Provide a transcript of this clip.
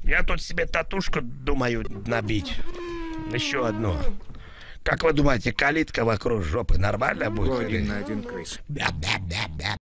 Я тут себе татушку думаю набить. Еще одну. Как вы думаете, калитка вокруг жопы нормально будет? Один на один крыс.